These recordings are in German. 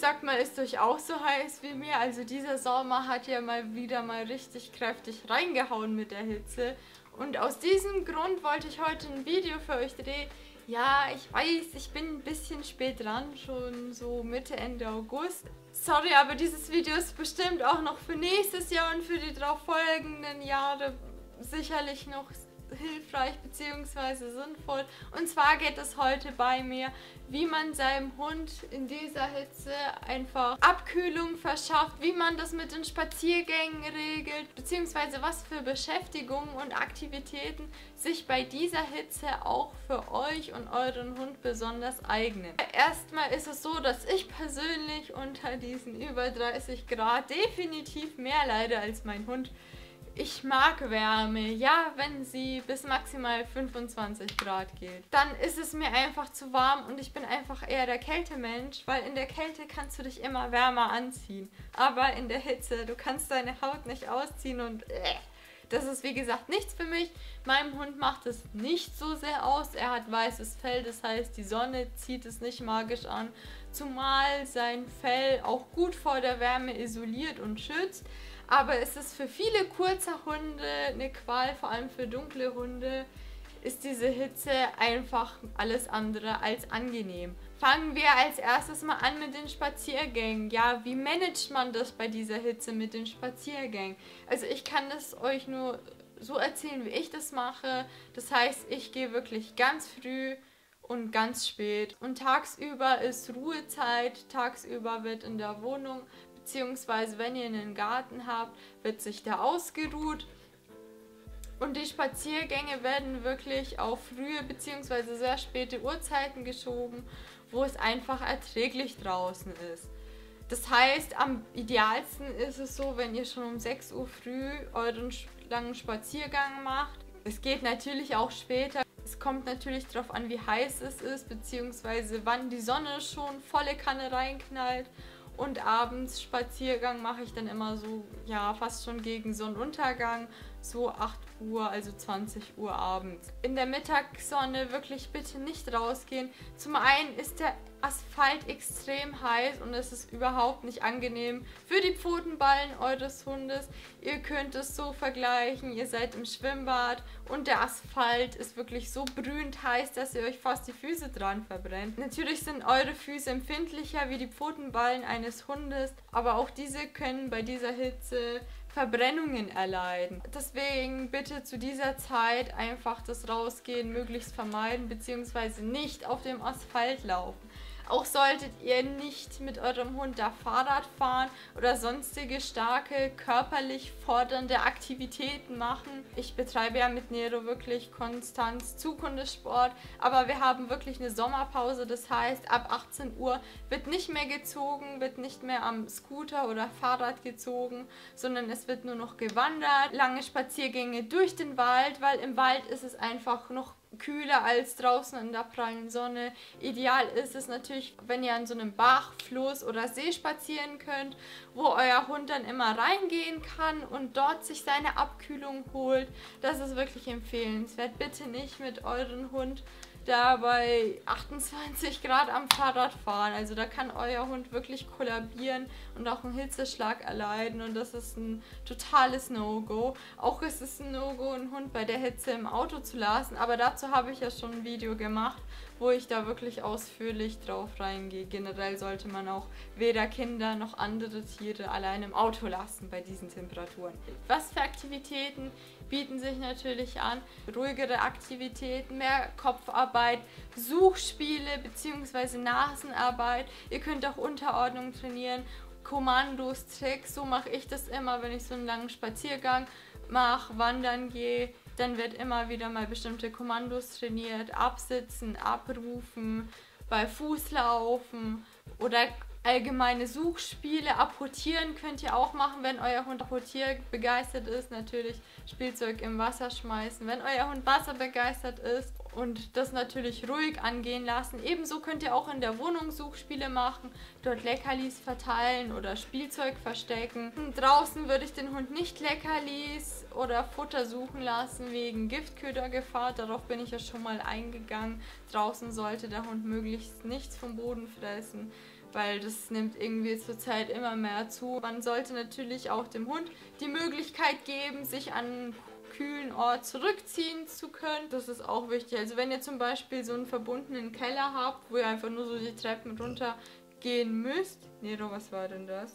sagt mal, ist euch auch so heiß wie mir? Also dieser Sommer hat ja mal wieder richtig kräftig reingehauen mit der Hitze. Und aus diesem Grund wollte ich heute ein Video für euch drehen. Ja, ich weiß, ich bin ein bisschen spät dran, schon so Mitte, Ende August. Sorry, aber dieses Video ist bestimmt auch noch für nächstes Jahr und für die darauf folgenden Jahre sicherlich noch hilfreich bzw. sinnvoll. Und zwar geht es heute bei mir, wie man seinem Hund in dieser Hitze einfach Abkühlung verschafft, wie man das mit den Spaziergängen regelt, beziehungsweise was für Beschäftigungen und Aktivitäten sich bei dieser Hitze auch für euch und euren Hund besonders eignen. Erstmal ist es so, dass ich persönlich unter diesen über 30 Grad definitiv mehr leide als mein Hund. Ich mag Wärme, ja, wenn sie bis maximal 25 Grad geht. Dann ist es mir einfach zu warm und ich bin einfach eher der Kältemensch, weil in der Kälte kannst du dich immer wärmer anziehen. Aber in der Hitze, du kannst deine Haut nicht ausziehen und das ist wie gesagt nichts für mich. Meinem Hund macht es nicht so sehr aus. Er hat weißes Fell, das heißt, die Sonne zieht es nicht magisch an. Zumal sein Fell auch gut vor der Wärme isoliert und schützt. Aber es ist für viele kurze Hunde eine Qual, vor allem für dunkle Hunde ist diese Hitze einfach alles andere als angenehm. Fangen wir als erstes mal an mit den Spaziergängen. Ja, wie managt man das bei dieser Hitze mit den Spaziergängen? Also ich kann das euch nur so erzählen, wie ich das mache. Das heißt, ich gehe wirklich ganz früh und ganz spät. Und tagsüber ist Ruhezeit, tagsüber wird in der Wohnung beziehungsweise wenn ihr einen Garten habt, wird sich da ausgeruht. Und die Spaziergänge werden wirklich auf frühe bzw. sehr späte Uhrzeiten geschoben, wo es einfach erträglich draußen ist. Das heißt, am idealsten ist es so, wenn ihr schon um 6 Uhr früh euren langen Spaziergang macht. Es geht natürlich auch später. Es kommt natürlich darauf an, wie heiß es ist, beziehungsweise wann die Sonne schon volle Kanne reinknallt. Und abends Spaziergang mache ich dann immer so, ja, fast schon gegen Sonnenuntergang, so 8 Uhr, also 20 Uhr abends. In der Mittagssonne wirklich bitte nicht rausgehen. Zum einen ist der Asphalt extrem heiß und es ist überhaupt nicht angenehm für die Pfotenballen eures Hundes. Ihr könnt es so vergleichen, ihr seid im Schwimmbad und der Asphalt ist wirklich so brühend heiß, dass ihr euch fast die Füße dran verbrennt. Natürlich sind eure Füße empfindlicher wie die Pfotenballen eines Hundes, aber auch diese können bei dieser Hitze Verbrennungen erleiden. Deswegen bitte zu dieser Zeit einfach das Rausgehen möglichst vermeiden bzw. nicht auf dem Asphalt laufen. Auch solltet ihr nicht mit eurem Hund da Fahrrad fahren oder sonstige starke, körperlich fordernde Aktivitäten machen. Ich betreibe ja mit Nero wirklich konstant Zughundesport, aber wir haben wirklich eine Sommerpause. Das heißt, ab 18 Uhr wird nicht mehr gezogen, wird nicht mehr am Scooter oder Fahrrad gezogen, sondern es wird nur noch gewandert. Lange Spaziergänge durch den Wald, weil im Wald ist es einfach noch kühler als draußen in der prallen Sonne. Ideal ist es natürlich, wenn ihr an so einem Bach, Fluss oder See spazieren könnt, wo euer Hund dann immer reingehen kann und dort sich seine Abkühlung holt. Das ist wirklich empfehlenswert. Bitte nicht mit eurem Hund da bei 28 Grad am Fahrrad fahren. Also da kann euer Hund wirklich kollabieren und auch einen Hitzeschlag erleiden und das ist ein totales No-Go. Auch ist es ein No-Go, einen Hund bei der Hitze im Auto zu lassen, aber dazu habe ich ja schon ein Video gemacht, wo ich da wirklich ausführlich drauf reingehe. Generell sollte man auch weder Kinder noch andere Tiere allein im Auto lassen bei diesen Temperaturen. Was für Aktivitäten bieten sich natürlich an? Ruhigere Aktivitäten, mehr Kopfarbeit, Suchspiele bzw. Nasenarbeit. Ihr könnt auch Unterordnung trainieren, Kommandos, Tricks. So mache ich das immer, wenn ich so einen langen Spaziergang mache, wandern gehe. Dann wird immer wieder mal bestimmte Kommandos trainiert, absitzen, abrufen, bei Fußlaufen oder allgemeine Suchspiele. Apportieren könnt ihr auch machen, wenn euer Hund Apportier begeistert ist. Natürlich Spielzeug im Wasser schmeißen, wenn euer Hund Wasser begeistert ist und das natürlich ruhig angehen lassen. Ebenso könnt ihr auch in der Wohnung Suchspiele machen, dort Leckerlis verteilen oder Spielzeug verstecken. Draußen würde ich den Hund nicht Leckerlis oder Futter suchen lassen wegen Giftködergefahr. Darauf bin ich ja schon mal eingegangen. Draußen sollte der Hund möglichst nichts vom Boden fressen, weil das nimmt irgendwie zurzeit immer mehr zu. Man sollte natürlich auch dem Hund die Möglichkeit geben, sich an einen kühlen Ort zurückziehen zu können. Das ist auch wichtig. Also wenn ihr zum Beispiel so einen verbundenen Keller habt, wo ihr einfach nur so die Treppen runter gehen müsst. Nero, was war denn das?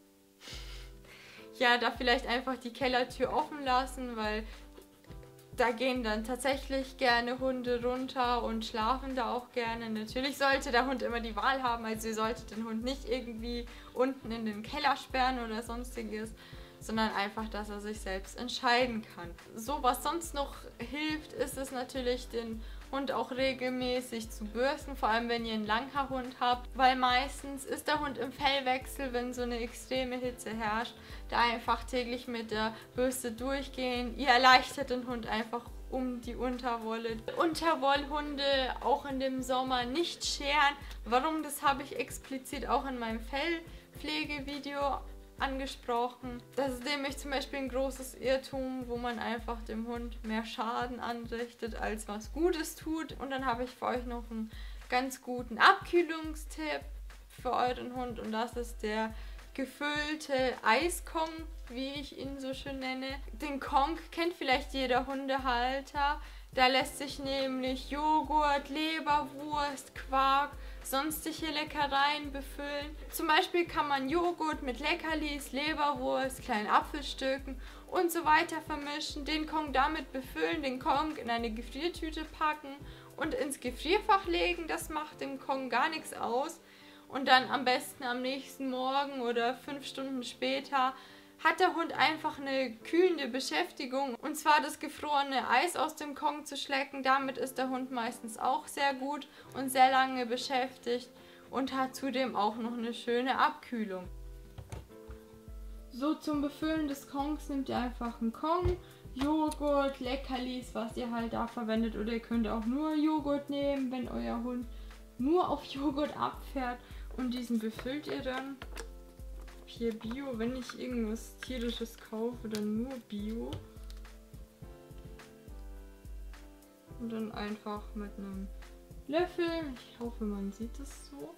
Ja, da vielleicht einfach die Kellertür offen lassen, weil da gehen dann tatsächlich gerne Hunde runter und schlafen da auch gerne. Natürlich sollte der Hund immer die Wahl haben, also ihr solltet den Hund nicht irgendwie unten in den Keller sperren oder sonstiges, sondern einfach, dass er sich selbst entscheiden kann. So, was sonst noch hilft, ist es natürlich, den Hund auch regelmäßig zu bürsten, vor allem wenn ihr einen Langhaarhund habt, weil meistens ist der Hund im Fellwechsel, wenn so eine extreme Hitze herrscht, da einfach täglich mit der Bürste durchgehen. Ihr erleichtert den Hund einfach um die Unterwolle. Unterwollhunde auch in dem Sommer nicht scheren. Warum, das habe ich explizit auch in meinem Fellpflegevideo angesprochen. Das ist nämlich zum Beispiel ein großes Irrtum, wo man einfach dem Hund mehr Schaden anrichtet, als was Gutes tut. Und dann habe ich für euch noch einen ganz guten Abkühlungstipp für euren Hund und das ist der gefüllte Eiskong, wie ich ihn so schön nenne. Den Kong kennt vielleicht jeder Hundehalter. Da lässt sich nämlich Joghurt, Leberwurst, Quark, sonstige Leckereien befüllen. Zum Beispiel kann man Joghurt mit Leckerlis, Leberwurst, kleinen Apfelstücken und so weiter vermischen, den Kong damit befüllen, den Kong in eine Gefriertüte packen und ins Gefrierfach legen. Das macht dem Kong gar nichts aus. Und dann am besten am nächsten Morgen oder 5 Stunden später hat der Hund einfach eine kühlende Beschäftigung. Und zwar das gefrorene Eis aus dem Kong zu schlecken. Damit ist der Hund meistens auch sehr gut und sehr lange beschäftigt und hat zudem auch noch eine schöne Abkühlung. So, zum Befüllen des Kongs nehmt ihr einfach einen Kong, Joghurt, Leckerlis, was ihr halt da verwendet. Oder ihr könnt auch nur Joghurt nehmen, wenn euer Hund nur auf Joghurt abfährt. Und diesen befüllt ihr dann. Hier Bio, wenn ich irgendwas tierisches kaufe, dann nur Bio. Und dann einfach mit einem Löffel, ich hoffe man sieht es so,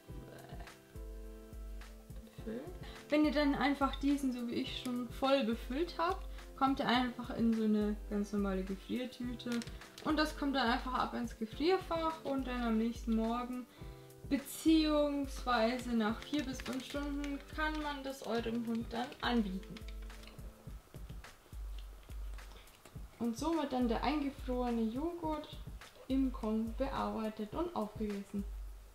befüllen. Wenn ihr dann einfach diesen, so wie ich schon, voll befüllt habt, kommt ihr einfach in so eine ganz normale Gefriertüte. Und das kommt dann einfach ab ins Gefrierfach und dann am nächsten Morgen beziehungsweise nach 4 bis 5 Stunden kann man das eurem Hund dann anbieten. Und somit dann der eingefrorene Joghurt im Kong bearbeitet und aufgegessen.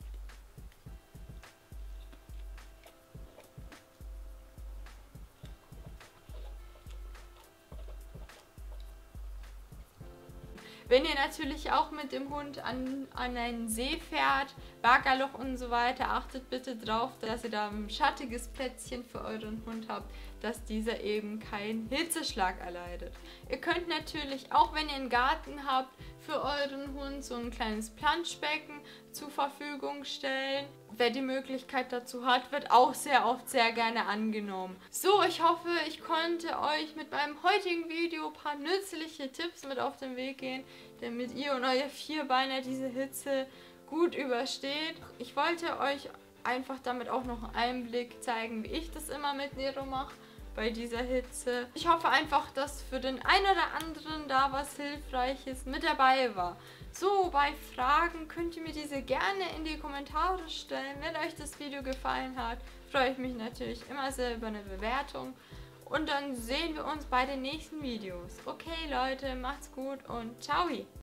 Wenn ihr natürlich auch mit dem Hund an einen See fährt, Baggerloch und so weiter, achtet bitte drauf, dass ihr da ein schattiges Plätzchen für euren Hund habt, dass dieser eben keinen Hitzeschlag erleidet. Ihr könnt natürlich, auch wenn ihr einen Garten habt, für euren Hund so ein kleines Planschbecken zur Verfügung stellen. Wer die Möglichkeit dazu hat, wird auch sehr oft sehr gerne angenommen. So, ich hoffe, ich konnte euch mit meinem heutigen Video ein paar nützliche Tipps mit auf den Weg gehen, damit ihr und euer Vierbeiner diese Hitze gut übersteht. Ich wollte euch einfach damit auch noch einen Einblick zeigen, wie ich das immer mit Nero mache bei dieser Hitze. Ich hoffe einfach, dass für den einen oder anderen da was Hilfreiches mit dabei war. So, bei Fragen könnt ihr mir diese gerne in die Kommentare stellen. Wenn euch das Video gefallen hat, freue ich mich natürlich immer sehr über eine Bewertung. Und dann sehen wir uns bei den nächsten Videos. Okay Leute, macht's gut und ciao!